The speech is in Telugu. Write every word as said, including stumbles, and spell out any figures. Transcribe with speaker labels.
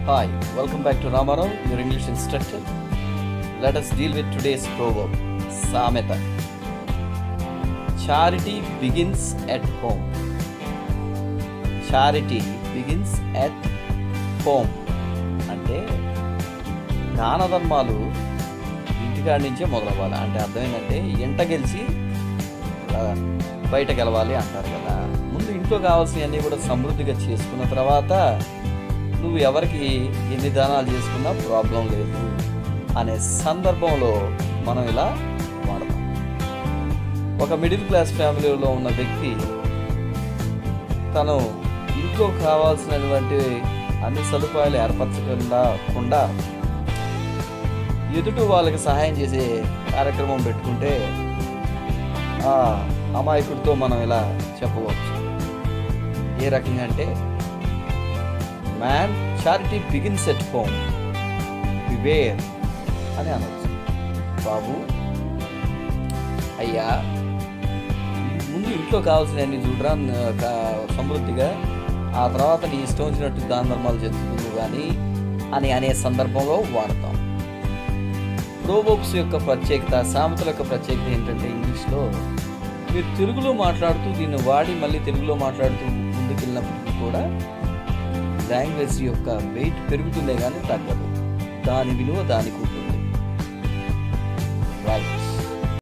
Speaker 1: Hi, welcome back to Ramarao, your English instructor. Let us deal with today's proverb, Sameta. Charity begins at home. Charity begins at home. అంటే దాన ధర్మాలు ఇంటికాడి నుంచే మొదలవ్వాలి. అంటే అర్థం ఏంటంటే ఇంట గెలిచి బయట గెలవాలి అంటారు కదా. ముందు ఇంట్లో కావాల్సినవన్నీ కూడా సమృద్ధిగా చేసుకున్న తర్వాత నువ్వు ఎవరికి ఎన్ని దానాలు చేసుకున్నా ప్రాబ్లం లేదు అనే సందర్భంలో మనం ఇలా వాడతాం. ఒక మిడిల్ క్లాస్ ఫ్యామిలీలో ఉన్న వ్యక్తి తను ఇంట్లో కావాల్సినటువంటి అన్ని సదుపాయాలు ఏర్పరచకుండా కుండా ఎదుటి వాళ్ళకి సహాయం చేసే కార్యక్రమం పెట్టుకుంటే ఆ అమాయకుడితో మనం ఇలా చెప్పవచ్చు. ఏ రకంగా అంటే, man charity begins at home, beware అని అనవచ్చు. బాబు అయ్యా, ముందు ఇంట్లో కావాల్సినవన్నీ చూడరా సమృద్ధిగా, ఆ తర్వాత నీ ఇష్టం వచ్చినట్టు దాన ధర్మాలు చేస్తుంది కానీ అని అనే సందర్భంలో వాడతాం. ప్రోవర్బ్స్ యొక్క ప్రత్యేకత, సామెతల యొక్క ప్రత్యేకత ఏంటంటే, ఇంగ్లీష్లో మీరు తెలుగులో మాట్లాడుతూ దీన్ని వాడి మళ్ళీ తెలుగులో మాట్లాడుతూ ముందుకెళ్ళినప్పటికీ కూడా లాంగ్వేజ్ యొక్క వెయిట్ పెరుగుతుందే కానీ తగ్గదు. దాని విలువ దానికి